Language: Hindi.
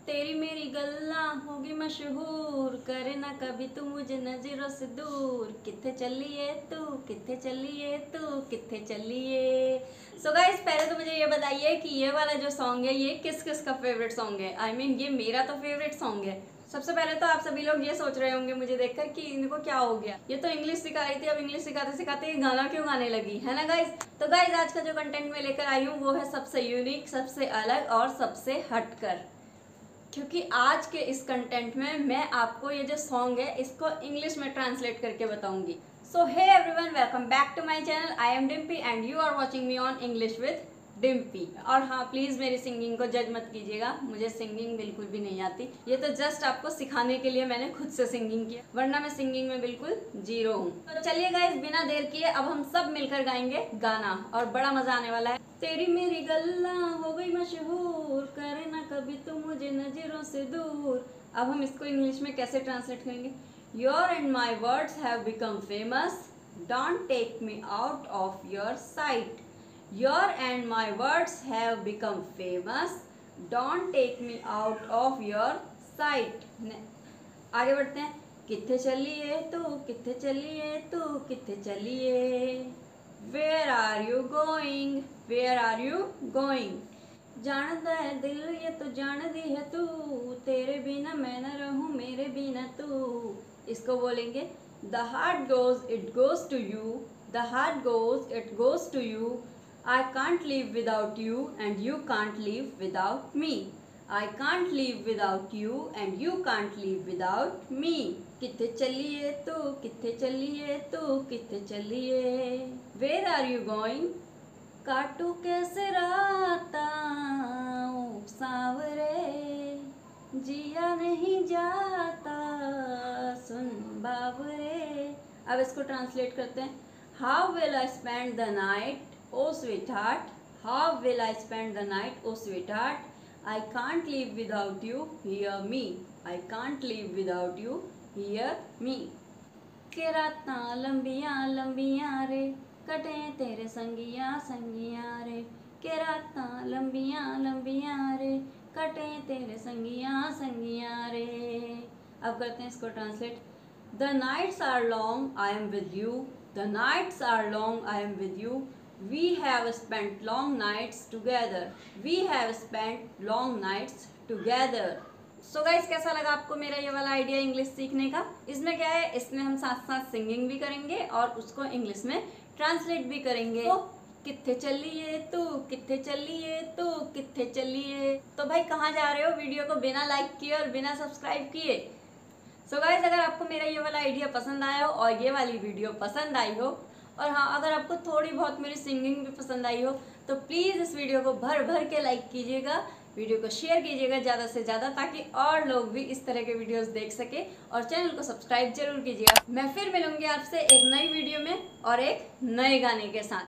तेरी मेरी गल्ला होगी मशहूर, करे ना कभी तू मुझे नजरों से दूर। किथे चलिए तू, किथे चलिए तू, किथे चलिए। सो गाइस, पहले तो मुझे ये बताइए कि ये वाला जो सॉन्ग है ये किस किस का फेवरेट सॉन्ग है। आई मीन ये मेरा तो फेवरेट सॉन्ग है। सबसे पहले तो आप सभी लोग ये सोच रहे होंगे मुझे देखकर कि इनको क्या हो गया, ये तो इंग्लिश सिखा रही थी, अब इंग्लिश सिखाते सिखाते ये गाना क्यों गाने लगी, है ना गाइस। तो गाइस, आज का जो कंटेंट मैं लेकर आई हूँ वो है सबसे यूनिक, सबसे अलग और सबसे हटकर। क्योंकि आज के इस कंटेंट में मैं आपको ये जो सॉन्ग है इसको इंग्लिश में ट्रांसलेट करके बताऊंगी। So hey everyone, welcome back to my channel. I am Dimpy and you are watching me on English with Dimpy. और हाँ, प्लीज मेरी सिंगिंग को जज मत कीजिएगा, मुझे सिंगिंग बिल्कुल भी नहीं आती। ये तो जस्ट आपको सिखाने के लिए मैंने खुद से सिंगिंग किया, वरना मैं सिंगिंग में बिल्कुल जीरो हूँ। तो चलिए गाइस, बिना देर किए अब हम सब मिलकर गाएंगे गाना और बड़ा मजा आने वाला है। तेरी मेरी गल्ला हो गई मशहूर, करे ना कभी तुम मुझे नजरों से दूर। अब हम इसको इंग्लिश में कैसे ट्रांसलेट करेंगे। Your and my words have become famous, don't take me out of your sight. Your and my words have become famous, don't take me out of your sight. आगे बढ़ते हैं। किथे चलिए तू, किथे चलिए तू, किथे चलिए। Where are you going? Where are you going? जानता है दिल ये तो जान दी है तू, तेरे बिना मैं न रहूं मेरे बिना तू। इसको बोलेंगे The heart goes, it goes to you. The heart goes, it goes to you. I can't live without you and you can't live without me. I can't live without you and you can't live without me. किथे चलिए तू, किथे चलिए तू, किथे चलिए। Where are you going? काटू कैसे राता सांवरे, जिया नहीं जाता सुन बाबरे। अब इसको ट्रांसलेट करते हैं। How will I spend the night, oh sweetheart? How will I spend the night, oh sweetheart? I can't live without you, hear me. I can't live without you, hear me. के रातां लंबियां लंबियां रे, कटे तेरे संगिया संगिया रे। के रातां लंबियां लंबियां रे, कटे तेरे संगिया संगिया रे। अब करते हैं इसको translate. The nights are long, I am with you. The nights are long, I am with you. We have spent long nights together. We have spent long nights together. So guys, कैसा लगा आपको मेरा ये वाला आइडिया इंग्लिश सीखने का। इसमें क्या है, इसमें हम साथ साथ सिंगिंग भी करेंगे और उसको इंग्लिश में ट्रांसलेट भी करेंगे। तो किथे चलिए तू, किथे चलिए तू, किथे चलिए। तो भाई कहाँ जा रहे हो वीडियो को बिना लाइक किए और बिना सब्सक्राइब किए। सो गाइस, अगर आपको मेरा ये वाला आइडिया पसंद आया हो और ये वाली वीडियो पसंद आई हो, और हाँ, अगर आपको थोड़ी बहुत मेरी सिंगिंग भी पसंद आई हो, तो प्लीज़ इस वीडियो को भर भर के लाइक कीजिएगा, वीडियो को शेयर कीजिएगा ज़्यादा से ज़्यादा, ताकि और लोग भी इस तरह के वीडियोस देख सके। और चैनल को सब्सक्राइब जरूर कीजिएगा। मैं फिर मिलूंगी आपसे एक नई वीडियो में और एक नए गाने के साथ।